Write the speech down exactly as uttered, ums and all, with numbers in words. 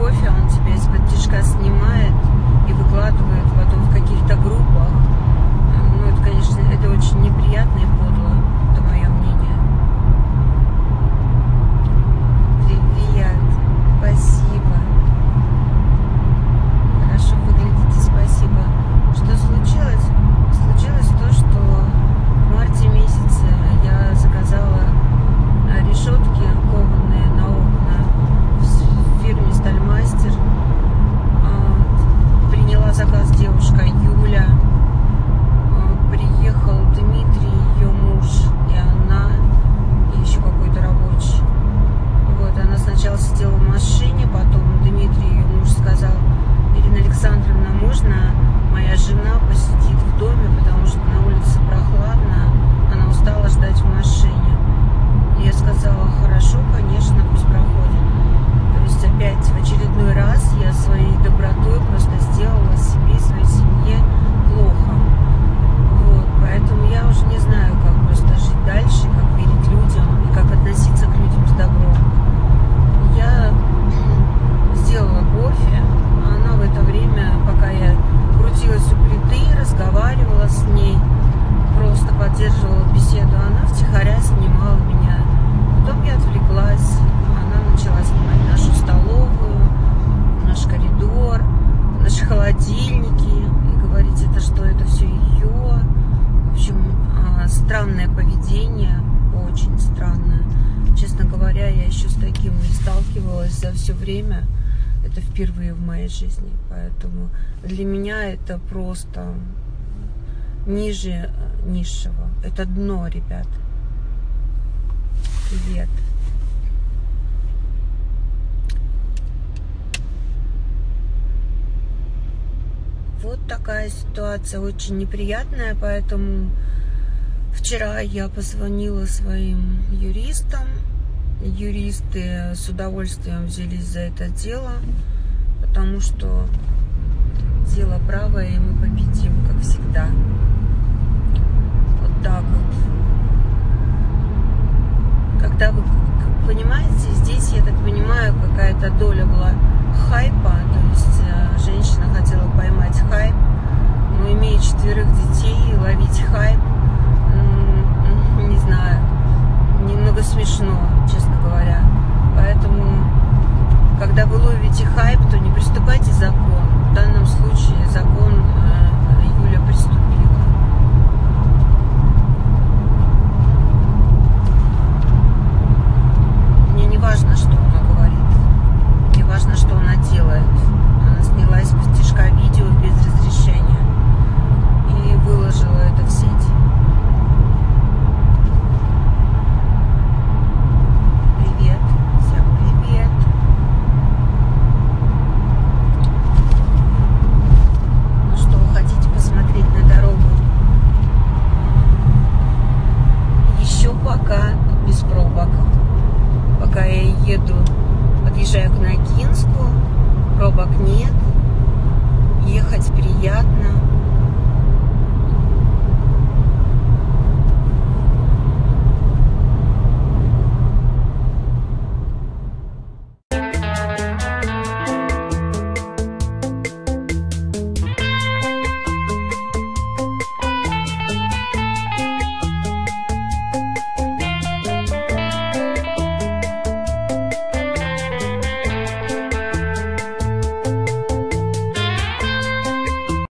кофе, он тебя из-под тишка снимает и выкладывает потом в каких-то группах. Ну, это, конечно, это очень неприятно и подло. Это мое мнение. Привет. Спасибо. Хорошо выглядите, спасибо. Что случилось? Случилось то, что в марте месяце я заказала решетки кованые на окна в фирме «Стальмастер». Приняла заказ девушка Юля. Приехал Дмитрий, ее муж, и она, и еще какой-то рабочий. Вот, она сначала сидела в машине, потом Дмитрий, ее муж, сказал: Ирина Александровна, можно моя жена посидит в доме, потому что на улице прохладно, она устала ждать в машине. И я сказала: хорошо, конечно, пусть проходит. То есть опять в очередной раз я своей добротой просто сделала себе и своей семье плохо. Вот, поэтому я уже не знаю, как просто жить дальше, как верить людям и как относиться к людям с добром. Я сделала кофе, а она в это время, пока я крутилась у плиты, разговаривала с ней, просто поддерживала беседу, она втихаря снимала меня. Потом я отвлеклась, она начала снимать нашу столовую, наш коридор, наши холодильники, и говорить, это что, это все ее. В общем, странное поведение, очень странное. Честно говоря, я еще с таким не сталкивалась за все время. Это впервые в моей жизни. Поэтому для меня это просто ниже низшего. Это дно, ребят. Привет. Вот такая ситуация, очень неприятная, поэтому вчера я позвонила своим юристам. Юристы с удовольствием взялись за это дело, потому что дело правое, и мы победим, как всегда. Вот так вот. Когда вы понимаете, здесь, я так понимаю, какая-то доля была хайпа, то есть женщина хотела поймать хайп, но имея четверых детей, ловить хайп, не знаю, немного смешно, честно говоря. Поэтому, когда вы ловите хайп, то не приступайте закон. В данном случае закон Юля приступила. Мне не важно, что она говорит. Мне важно, что она делает. Она сняла из-под тишка видео без разрешения и выложила это в сеть. Привет. Всем привет. Ну что, хотите посмотреть на дорогу? Еще пока без пробок. Пока я еду, подъезжаю к Ногинску, пробок нет.